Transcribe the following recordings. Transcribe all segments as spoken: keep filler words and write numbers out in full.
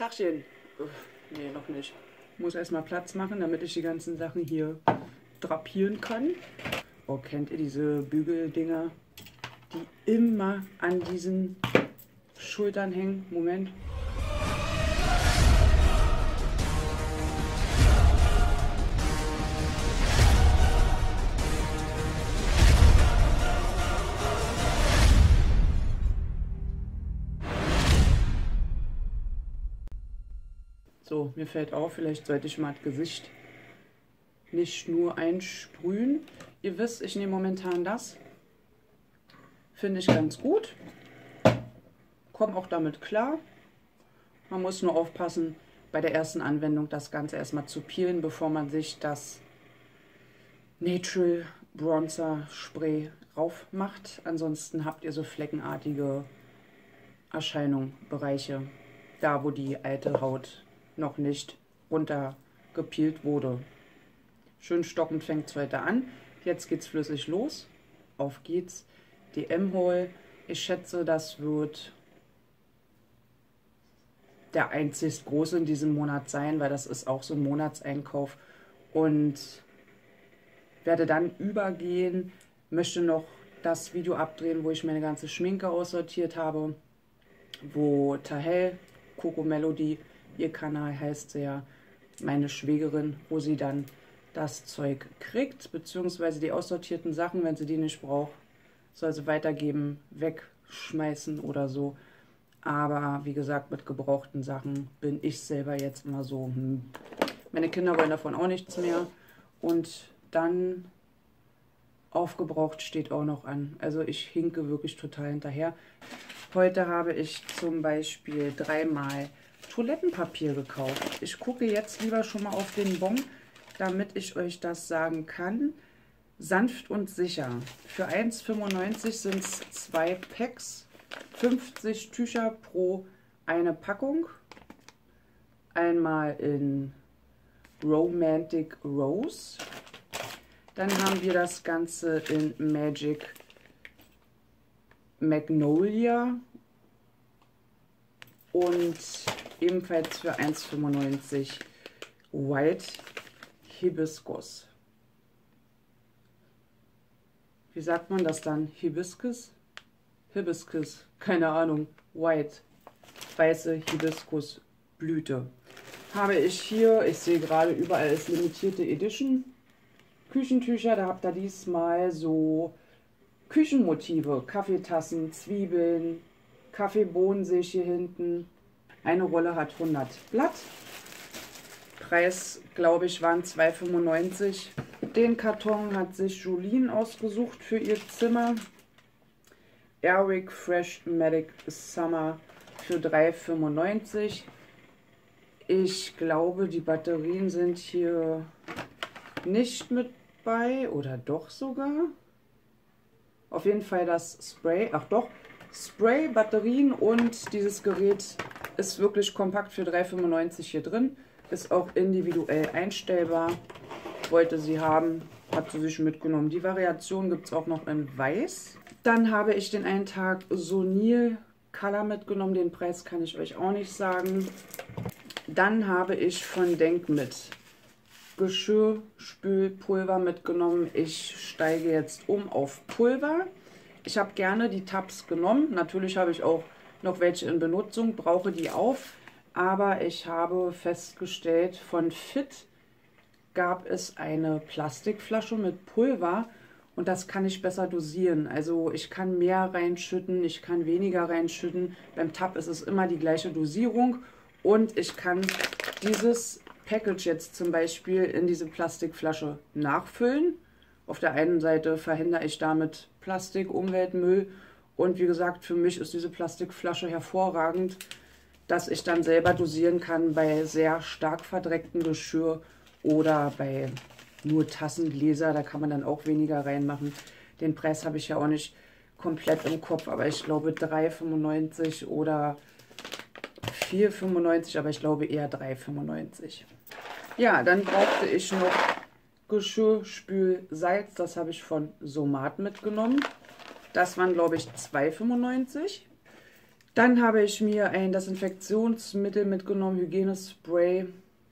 Tachchen. Uff, nee, noch nicht. Muss erstmal Platz machen, damit ich die ganzen Sachen hier drapieren kann. Oh, kennt ihr diese Bügeldinger, die immer an diesen Schultern hängen? Moment. So, mir fällt auf, vielleicht sollte ich mal das Gesicht nicht nur einsprühen. Ihr wisst, ich nehme momentan das. Finde ich ganz gut. Komme auch damit klar. Man muss nur aufpassen, bei der ersten Anwendung das Ganze erstmal zu peelen, bevor man sich das Natural Bronzer Spray rauf macht. Ansonsten habt ihr so fleckenartige Erscheinungen, Bereiche, da wo die alte Haut noch nicht runtergepeelt wurde. Schön stockend fängt es heute an. Jetzt geht's flüssig los. Auf geht's. D M-Haul. Ich schätze, das wird der einzig große in diesem Monat sein, weil das ist auch so ein Monatseinkauf. Und werde dann übergehen, möchte noch das Video abdrehen, wo ich meine ganze Schminke aussortiert habe, wo Tahel, Coco Melody, ihr Kanal heißt sie ja, meine Schwägerin, wo sie dann das Zeug kriegt, beziehungsweise die aussortierten Sachen, wenn sie die nicht braucht, soll sie weitergeben, wegschmeißen oder so. Aber wie gesagt, mit gebrauchten Sachen bin ich selber jetzt immer so, hm. Meine Kinder wollen davon auch nichts mehr. Und dann aufgebraucht steht auch noch an. Also ich hinke wirklich total hinterher. Heute habe ich zum Beispiel dreimal Toilettenpapier gekauft. Ich gucke jetzt lieber schon mal auf den Bon, damit ich euch das sagen kann. Sanft und sicher. Für eins fünfundneunzig sind es zwei Packs, fünfzig Tücher pro eine Packung. Einmal in Romantic Rose. Dann haben wir das Ganze in Magic Magnolia und ebenfalls für eins fünfundneunzig White Hibiscus. Wie sagt man das dann? Hibiscus? Hibiscus, keine Ahnung. White, weiße Hibiskusblüte. Habe ich hier, ich sehe gerade überall ist limitierte Edition. Küchentücher, da habt ihr diesmal so Küchenmotive. Kaffeetassen, Zwiebeln, Kaffeebohnen sehe ich hier hinten. Eine Rolle hat hundert Blatt. Preis, glaube ich, waren zwei fünfundneunzig. Den Karton hat sich Julien ausgesucht für ihr Zimmer. Airwick Fresh Medic Summer für drei fünfundneunzig. Ich glaube, die Batterien sind hier nicht mit bei, oder doch sogar. Auf jeden Fall das Spray, ach doch, Spray, Batterien und dieses Gerät ist wirklich kompakt für drei fünfundneunzig hier drin. Ist auch individuell einstellbar. Wollte sie haben, hat sie sich mitgenommen. Die Variation gibt es auch noch in Weiß. Dann habe ich den einen Tag Sonil Color mitgenommen. Den Preis kann ich euch auch nicht sagen. Dann habe ich von Denk mit Geschirrspülpulver mitgenommen. Ich steige jetzt um auf Pulver. Ich habe gerne die Tabs genommen. Natürlich habe ich auch noch welche in Benutzung, brauche die auf. Aber ich habe festgestellt, von Fit gab es eine Plastikflasche mit Pulver und das kann ich besser dosieren. Also ich kann mehr reinschütten, ich kann weniger reinschütten. Beim Tab ist es immer die gleiche Dosierung und ich kann dieses Package jetzt zum Beispiel in diese Plastikflasche nachfüllen. Auf der einen Seite verhindere ich damit Plastik, Umweltmüll und wie gesagt, für mich ist diese Plastikflasche hervorragend, dass ich dann selber dosieren kann bei sehr stark verdrecktem Geschirr oder bei nur Tassen, Gläser, da kann man dann auch weniger reinmachen. Den Preis habe ich ja auch nicht komplett im Kopf, aber ich glaube drei fünfundneunzig oder vier fünfundneunzig, aber ich glaube eher drei fünfundneunzig. Ja, dann brauchte ich noch Geschirrspülsalz, das habe ich von Somat mitgenommen. Das waren, glaube ich, zwei fünfundneunzig. Dann habe ich mir ein Desinfektionsmittel mitgenommen, Hygienespray.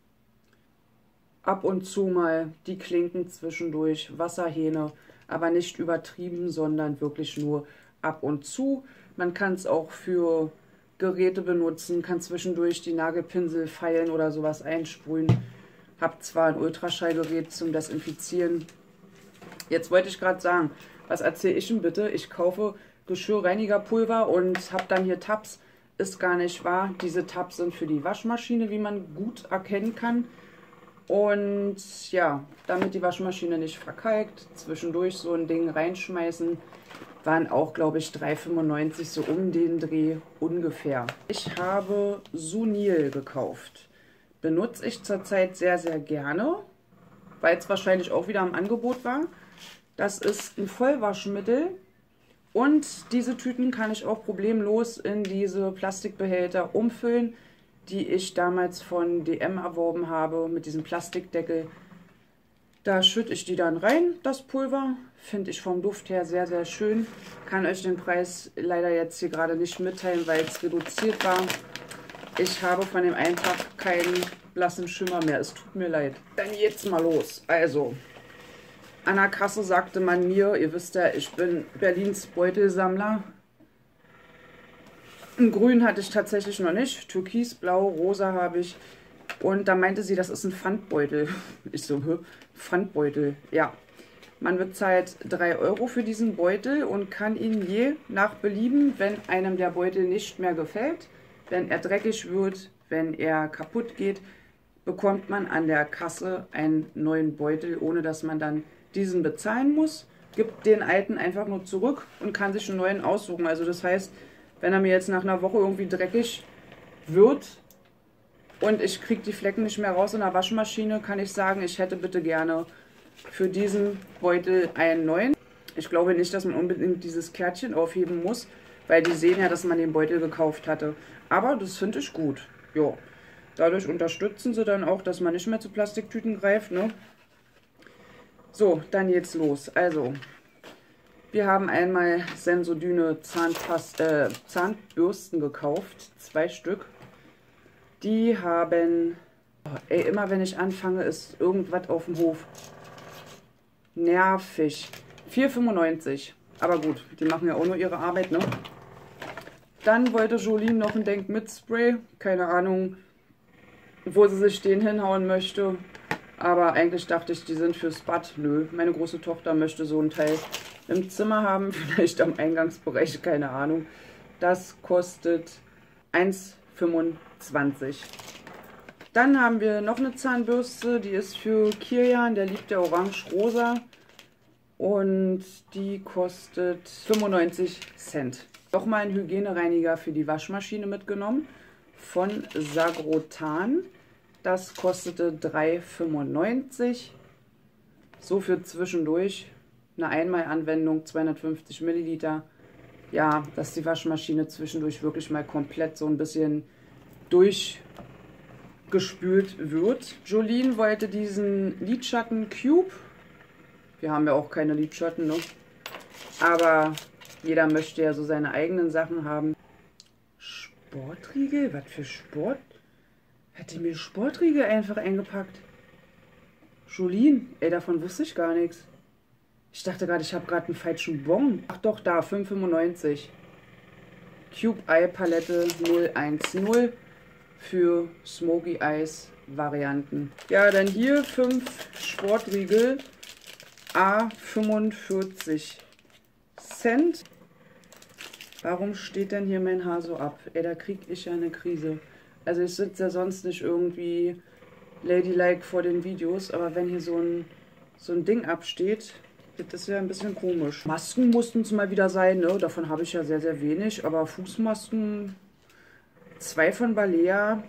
Ab und zu mal die Klinken zwischendurch, Wasserhähne, aber nicht übertrieben, sondern wirklich nur ab und zu. Man kann es auch für Geräte benutzen, kann zwischendurch die Nagelpinsel feilen oder sowas einsprühen. Hab zwar ein Ultraschallgerät zum Desinfizieren. Jetzt wollte ich gerade sagen, was erzähle ich denn bitte? Ich kaufe Geschirrreinigerpulver und habe dann hier Tabs. Ist gar nicht wahr. Diese Tabs sind für die Waschmaschine, wie man gut erkennen kann. Und ja, damit die Waschmaschine nicht verkalkt, zwischendurch so ein Ding reinschmeißen, waren auch, glaube ich, drei fünfundneunzig, so um den Dreh ungefähr. Ich habe Sunil gekauft. Benutze ich zurzeit sehr, sehr gerne, weil es wahrscheinlich auch wieder im Angebot war. Das ist ein Vollwaschmittel und diese Tüten kann ich auch problemlos in diese Plastikbehälter umfüllen, die ich damals von D M erworben habe, mit diesem Plastikdeckel. Da schütte ich die dann rein, das Pulver. Finde ich vom Duft her sehr, sehr schön. Kann euch den Preis leider jetzt hier gerade nicht mitteilen, weil es reduziert war. Ich habe von dem Einpack keinen blassen Schimmer mehr. Es tut mir leid. Dann jetzt mal los. Also, an der Kasse sagte man mir, ihr wisst ja, ich bin Berlins Beutelsammler. Ein Grün hatte ich tatsächlich noch nicht. Türkis, Blau, Rosa habe ich. Und da meinte sie, das ist ein Pfandbeutel. Ich so, hä? Pfandbeutel. Ja. Man bezahlt drei Euro für diesen Beutel und kann ihn je nach Belieben, wenn einem der Beutel nicht mehr gefällt, wenn er dreckig wird, wenn er kaputt geht, bekommt man an der Kasse einen neuen Beutel, ohne dass man dann diesen bezahlen muss. Gibt den alten einfach nur zurück und kann sich einen neuen aussuchen. Also das heißt, wenn er mir jetzt nach einer Woche irgendwie dreckig wird und ich kriege die Flecken nicht mehr raus in der Waschmaschine, kann ich sagen, ich hätte bitte gerne für diesen Beutel einen neuen. Ich glaube nicht, dass man unbedingt dieses Kärtchen aufheben muss, weil die sehen ja, dass man den Beutel gekauft hatte. Aber das finde ich gut. Jo. Dadurch unterstützen sie dann auch, dass man nicht mehr zu Plastiktüten greift, ne? So, dann geht's los. Also, wir haben einmal Sensodyne Zahnpasta, äh, Zahnbürsten gekauft, zwei Stück. Die haben, oh, ey, immer wenn ich anfange, ist irgendwas auf dem Hof. Nervig. vier fünfundneunzig. Aber gut, die machen ja auch nur ihre Arbeit, ne? Dann wollte Jolene noch ein Denk mit Spray. Keine Ahnung, wo sie sich den hinhauen möchte. Aber eigentlich dachte ich, die sind fürs Bad. Nö, meine große Tochter möchte so ein Teil im Zimmer haben. Vielleicht am Eingangsbereich, keine Ahnung. Das kostet eins fünfundzwanzig. Dann haben wir noch eine Zahnbürste. Die ist für Kilian, der liebt ja orange-rosa. Und die kostet fünfundneunzig Cent. Nochmal ein Hygienereiniger für die Waschmaschine mitgenommen von Sagrotan. Das kostete drei fünfundneunzig. So für zwischendurch. Eine Einmalanwendung, zweihundertfünfzig Milliliter. Ja, dass die Waschmaschine zwischendurch wirklich mal komplett so ein bisschen durchgespült wird. Jolene wollte diesen Lidschatten Cube. Wir haben ja auch keine Lidschatten, ne? Aber jeder möchte ja so seine eigenen Sachen haben. Sportriegel? Was für Sport? Hat die mir Sportriegel einfach eingepackt? Jolene, ey, davon wusste ich gar nichts. Ich dachte gerade, ich habe gerade einen falschen Bon. Ach doch, da, fünf fünfundneunzig. Cube Eye Palette null eins null für Smoky Eyes Varianten. Ja, dann hier fünf Sportriegel. A fünfundvierzig Cent. Warum steht denn hier mein Haar so ab? Ey, da krieg ich ja eine Krise. Also ich sitze ja sonst nicht irgendwie ladylike vor den Videos, aber wenn hier so ein, so ein Ding absteht, wird das ja ein bisschen komisch. Masken mussten es mal wieder sein, ne? Davon habe ich ja sehr, sehr wenig, aber Fußmasken, zwei von Balea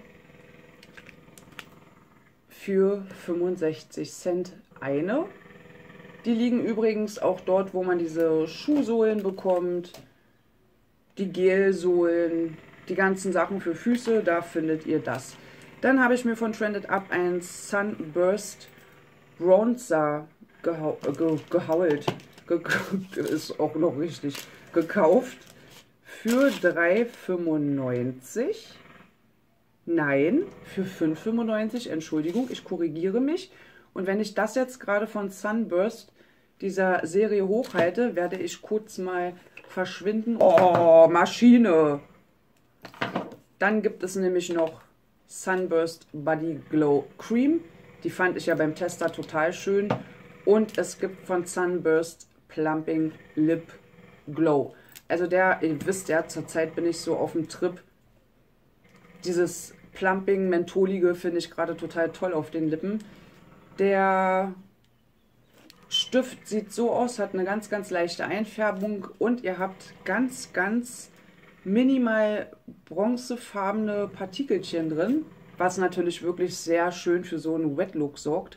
für fünfundsechzig Cent eine. Die liegen übrigens auch dort, wo man diese Schuhsohlen bekommt, die Gelsohlen, die ganzen Sachen für Füße, da findet ihr das. Dann habe ich mir von Trended Up ein Sunburst Bronzer gehau ge gehault, ge ist auch noch richtig, gekauft für drei fünfundneunzig. Nein, für fünf fünfundneunzig. Entschuldigung, ich korrigiere mich. Und wenn ich das jetzt gerade von Sunburst dieser Serie hochhalte, werde ich kurz mal verschwinden. Oh, Maschine! Dann gibt es nämlich noch Sunburst Body Glow Cream. Die fand ich ja beim Tester total schön. Und es gibt von Sunburst Plumping Lip Glow. Also der, ihr wisst ja, zurzeit bin ich so auf dem Trip. Dieses Plumping Mentholige finde ich gerade total toll auf den Lippen. Der Stift sieht so aus, hat eine ganz, ganz leichte Einfärbung und ihr habt ganz, ganz minimal bronzefarbene Partikelchen drin, was natürlich wirklich sehr schön für so einen Wet Look sorgt.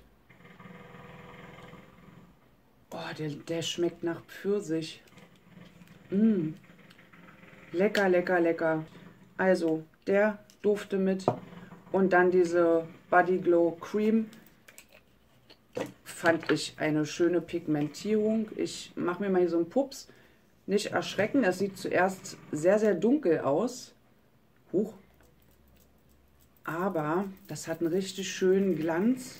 Oh, der, der schmeckt nach Pfirsich. Mm. Lecker, lecker, lecker. Also, der durfte mit. Und dann diese Body Glow Cream. Fand ich eine schöne Pigmentierung. Ich mache mir mal hier so einen Pups. Nicht erschrecken, das sieht zuerst sehr, sehr dunkel aus. Huch. Aber das hat einen richtig schönen Glanz.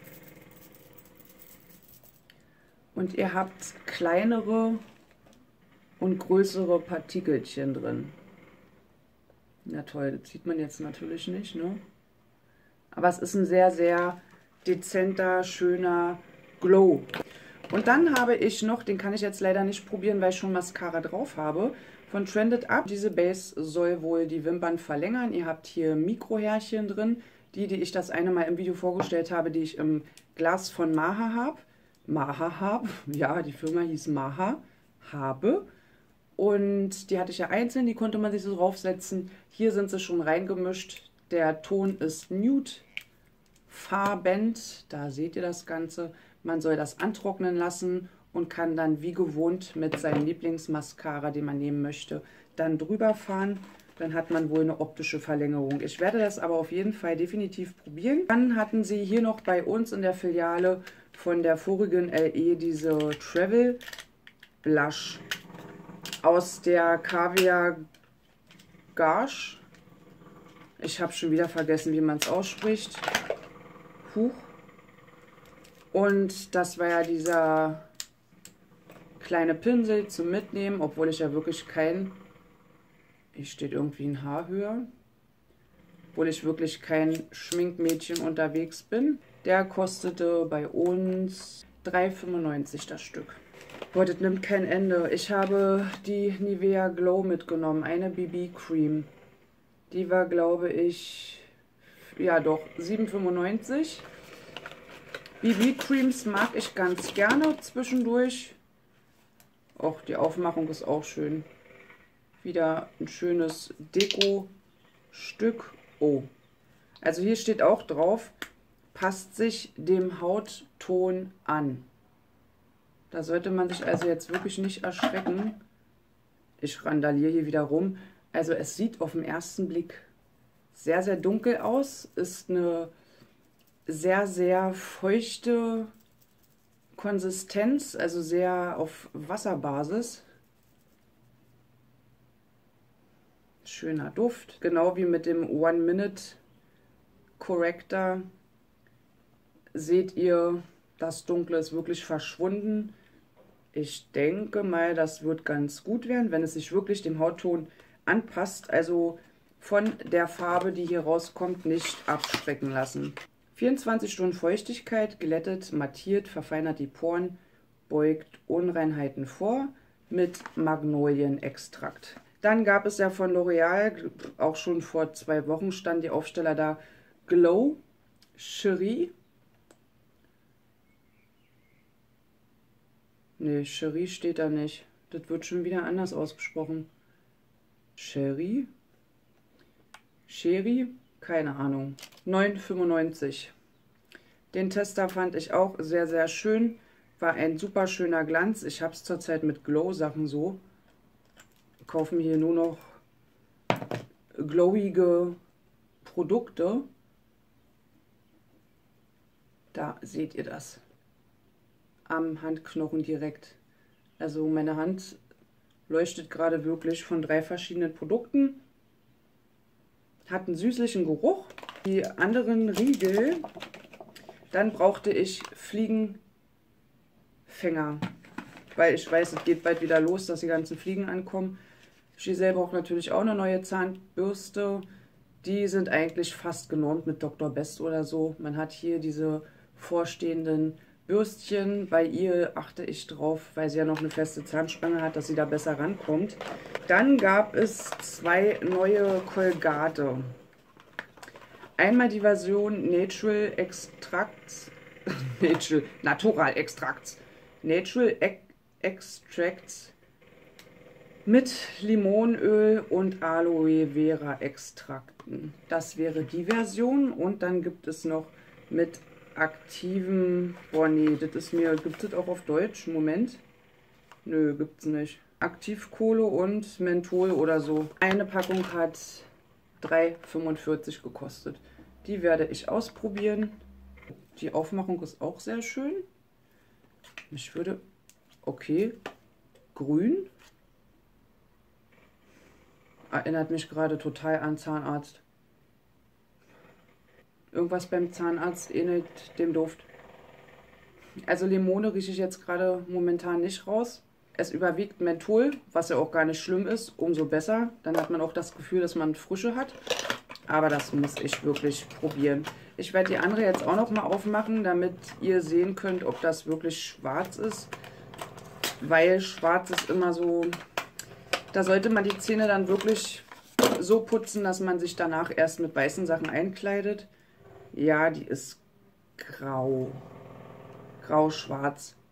Und ihr habt kleinere und größere Partikelchen drin. Na toll, das sieht man jetzt natürlich nicht, ne? Aber es ist ein sehr, sehr dezenter, schöner Glow. Und dann habe ich noch, den kann ich jetzt leider nicht probieren, weil ich schon Mascara drauf habe, von Trended Up. Diese Base soll wohl die Wimpern verlängern. Ihr habt hier Mikrohärchen drin, die, die ich das eine Mal im Video vorgestellt habe, die ich im Glas von Maha habe. Maha habe, ja, die Firma hieß Maha, habe. Und die hatte ich ja einzeln, die konnte man sich so draufsetzen. Hier sind sie schon reingemischt. Der Ton ist Nude farbend, da seht ihr das Ganze. Man soll das antrocknen lassen und kann dann wie gewohnt mit seinem Lieblingsmascara, den man nehmen möchte, dann drüber fahren. Dann hat man wohl eine optische Verlängerung. Ich werde das aber auf jeden Fall definitiv probieren. Dann hatten sie hier noch bei uns in der Filiale von der vorigen L E diese Travel Blush aus der Caviar Gage. Ich habe schon wieder vergessen, wie man es ausspricht. Huch. Und das war ja dieser kleine Pinsel zum Mitnehmen, obwohl ich ja wirklich kein... Hier steht irgendwie ein Haar höher. Obwohl ich wirklich kein Schminkmädchen unterwegs bin. Der kostete bei uns drei fünfundneunzig das Stück. Boah, das nimmt kein Ende. Ich habe die Nivea Glow mitgenommen, eine B B-Cream. Die war, glaube ich, ja doch, sieben fünfundneunzig. B B-Creams mag ich ganz gerne zwischendurch. Och, die Aufmachung ist auch schön. Wieder ein schönes Deko-Stück. Oh, also hier steht auch drauf, passt sich dem Hautton an. Da sollte man sich also jetzt wirklich nicht erschrecken. Ich randaliere hier wieder rum. Also es sieht auf den ersten Blick sehr, sehr dunkel aus. Ist eine sehr, sehr feuchte Konsistenz, also sehr auf Wasserbasis. Schöner Duft. Genau wie mit dem One Minute Corrector seht ihr, das Dunkle ist wirklich verschwunden. Ich denke mal, das wird ganz gut werden, wenn es sich wirklich dem Hautton anpasst. Also von der Farbe, die hier rauskommt, nicht abschrecken lassen. vierundzwanzig Stunden Feuchtigkeit, glättet, mattiert, verfeinert die Poren, beugt Unreinheiten vor mit Magnolienextrakt. Dann gab es ja von L'Oreal, auch schon vor zwei Wochen stand die Aufsteller da, Glow Cherie. Ne, Cherie steht da nicht. Das wird schon wieder anders ausgesprochen. Cherie? Cherie? Keine Ahnung. neun fünfundneunzig. Den Tester fand ich auch sehr, sehr schön. War ein super schöner Glanz. Ich habe es zurzeit mit Glow-Sachen so. Kaufen hier nur noch glowige Produkte. Da seht ihr das. Am Handknochen direkt. Also meine Hand Leuchtet gerade wirklich, von drei verschiedenen Produkten. Hat einen süßlichen Geruch. Die anderen Riegel, dann brauchte ich Fliegenfänger. Weil ich weiß, es geht bald wieder los, dass die ganzen Fliegen ankommen. Giselle braucht natürlich auch eine neue Zahnbürste. Die sind eigentlich fast genormt mit Doktor Best oder so. Man hat hier diese vorstehenden Bürstchen. Bei ihr achte ich drauf, weil sie ja noch eine feste Zahnspange hat, dass sie da besser rankommt. Dann gab es zwei neue Colgate. Einmal die Version Natural Extracts, Natural, Natural Extracts, Natural Extracts mit Limonöl und Aloe Vera Extrakten. Das wäre die Version. Und dann gibt es noch mit aktivem, boah nee, das ist mir, gibt es auch auf Deutsch? Moment. Nö, gibt's nicht. Aktivkohle und Menthol oder so. Eine Packung hat drei fünfundvierzig gekostet. Die werde ich ausprobieren. Die Aufmachung ist auch sehr schön. Ich würde, okay, grün. Erinnert mich gerade total an Zahnarzt. Irgendwas beim Zahnarzt ähnelt dem Duft. Also Limone rieche ich jetzt gerade momentan nicht raus. Es überwiegt Menthol, was ja auch gar nicht schlimm ist, umso besser. Dann hat man auch das Gefühl, dass man Frische hat. Aber das muss ich wirklich probieren. Ich werde die andere jetzt auch noch mal aufmachen, damit ihr sehen könnt, ob das wirklich schwarz ist. Weil schwarz ist immer so... Da sollte man die Zähne dann wirklich so putzen, dass man sich danach erst mit weißen Sachen einkleidet. Ja, die ist grau. Grau-schwarz.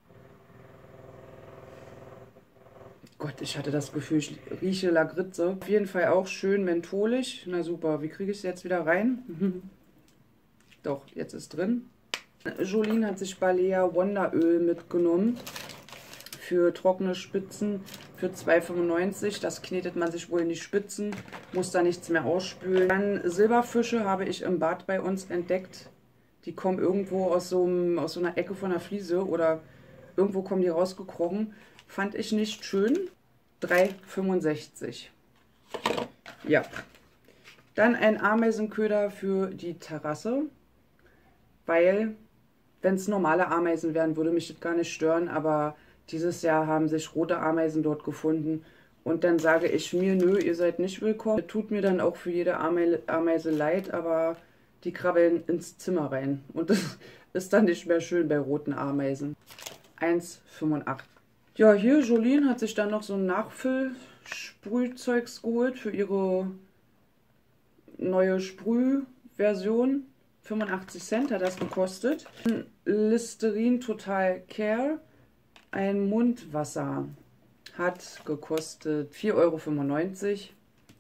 Gott, ich hatte das Gefühl, ich rieche Lakritze. Auf jeden Fall auch schön mentholig. Na super, wie kriege ich es jetzt wieder rein? Doch, jetzt ist drin. Jolene hat sich Balea Wonderöl mitgenommen. Für trockene Spitzen für zwei fünfundneunzig. Das knetet man sich wohl in die Spitzen. Muss da nichts mehr ausspülen. Dann Silberfische habe ich im Bad bei uns entdeckt. Die kommen irgendwo aus so, einem, aus so einer Ecke von der Fliese oder irgendwo kommen die rausgekrochen. Fand ich nicht schön. drei fünfundsechzig. Ja. Dann ein Ameisenköder für die Terrasse. Weil, wenn es normale Ameisen wären, würde mich das gar nicht stören. Aber dieses Jahr haben sich rote Ameisen dort gefunden. Und dann sage ich mir, nö, ihr seid nicht willkommen. Tut mir dann auch für jede Ame Ameise leid, aber die krabbeln ins Zimmer rein. Und das ist dann nicht mehr schön bei roten Ameisen. eins fünfundachtzig. Ja, hier, Jolene hat sich dann noch so ein Nachfüllsprühzeugs geholt für ihre neue Sprühversion. fünfundachtzig Cent hat das gekostet. Listerine Total Care. Ein Mundwasser hat gekostet vier Euro fünfundneunzig.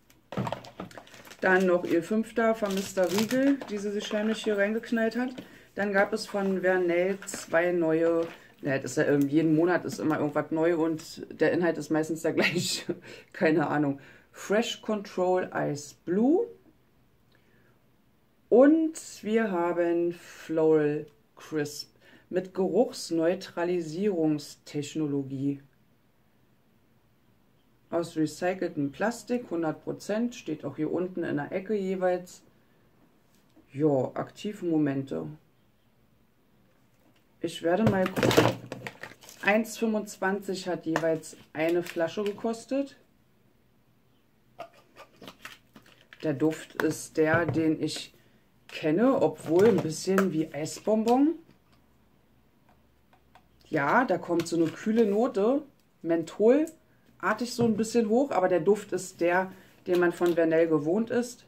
Dann noch ihr fünfter vermisster Riegel, die sie sich heimlich hier reingeknallt hat. Dann gab es von Vernell zwei neue... Ja, das ist ja, jeden Monat ist immer irgendwas neu und der Inhalt ist meistens der gleiche. Keine Ahnung. Fresh Control Ice Blue. Und wir haben Floral Crisp mit Geruchsneutralisierungstechnologie. Aus recyceltem Plastik, hundert Prozent. Steht auch hier unten in der Ecke jeweils. Ja, aktive Momente. Ich werde mal gucken. eins fünfundzwanzig hat jeweils eine Flasche gekostet. Der Duft ist der, den ich kenne, obwohl ein bisschen wie Eisbonbon. Ja, da kommt so eine kühle Note, mentholartig so ein bisschen hoch, aber der Duft ist der, den man von Vernell gewohnt ist.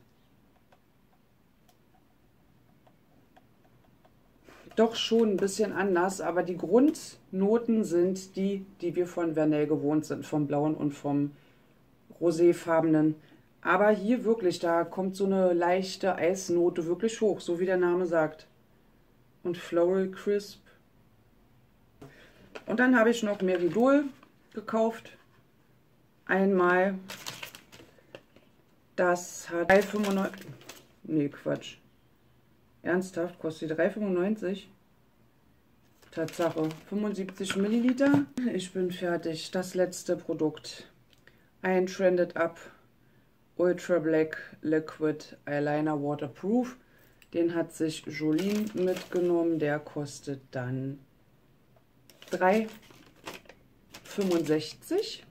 Doch schon ein bisschen anders, aber die Grundnoten sind die, die wir von Vernell gewohnt sind, vom blauen und vom roséfarbenen. Aber hier wirklich, da kommt so eine leichte Eisnote wirklich hoch, so wie der Name sagt. Und Floral Crisp. Und dann habe ich noch Meridol gekauft. Einmal. Das hat drei fünfundneunzig. Nee, Quatsch. Ernsthaft, kostet die drei fünfundneunzig. Tatsache, fünfundsiebzig Milliliter. Ich bin fertig. Das letzte Produkt. ein Trended Up Ultra Black Liquid Eyeliner Waterproof. Den hat sich Jolene mitgenommen. Der kostet dann drei fünfundsechzig.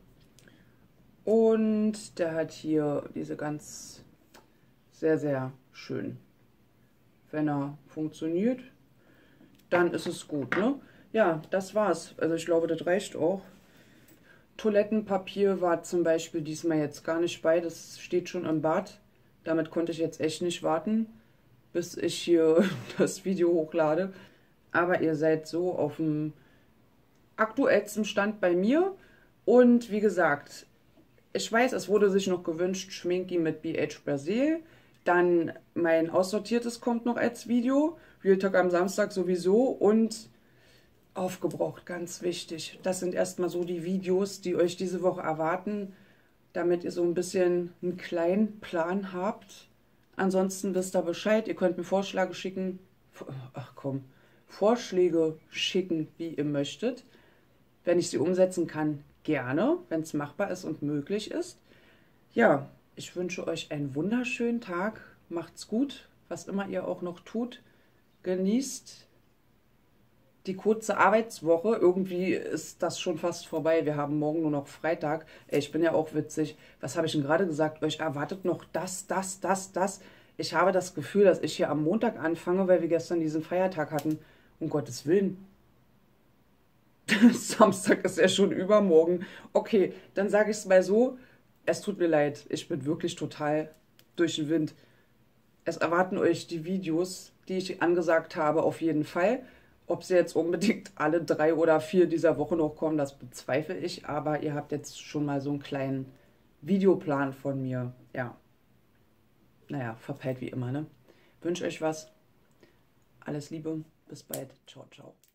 Und der hat hier diese ganz sehr, sehr schön. Wenn er funktioniert, dann ist es gut, ne? Ja, das war's. Also ich glaube, das reicht auch. Toilettenpapier war zum Beispiel diesmal jetzt gar nicht bei. Das steht schon im Bad. Damit konnte ich jetzt echt nicht warten, bis ich hier das Video hochlade. Aber ihr seid so auf dem aktuellsten Stand bei mir. Und wie gesagt, ich weiß, es wurde sich noch gewünscht, Schminky mit B H Brasil. Dann mein Aussortiertes kommt noch als Video. Real Talk am Samstag sowieso. Und aufgebraucht, ganz wichtig. Das sind erstmal so die Videos, die euch diese Woche erwarten, damit ihr so ein bisschen einen kleinen Plan habt. Ansonsten wisst ihr Bescheid. Ihr könnt mir Vorschläge schicken. Ach komm, Vorschläge schicken, wie ihr möchtet. Wenn ich sie umsetzen kann, gerne, wenn es machbar ist und möglich ist. Ja, ich wünsche euch einen wunderschönen Tag. Macht's gut, was immer ihr auch noch tut. Genießt die kurze Arbeitswoche. Irgendwie ist das schon fast vorbei. Wir haben morgen nur noch Freitag. Ey, ich bin ja auch witzig. Was habe ich denn gerade gesagt? Euch erwartet noch das, das, das, das. Ich habe das Gefühl, dass ich hier am Montag anfange, weil wir gestern diesen Feiertag hatten. Um Gottes Willen. Samstag ist ja schon übermorgen. Okay, dann sage ich es mal so. Es tut mir leid. Ich bin wirklich total durch den Wind. Es erwarten euch die Videos, die ich angesagt habe, auf jeden Fall. Ob sie jetzt unbedingt alle drei oder vier dieser Woche noch kommen, das bezweifle ich. Aber ihr habt jetzt schon mal so einen kleinen Videoplan von mir. Ja, naja, verpeilt wie immer, ne? Wünsche euch was. Alles Liebe. Bis bald. Ciao, ciao.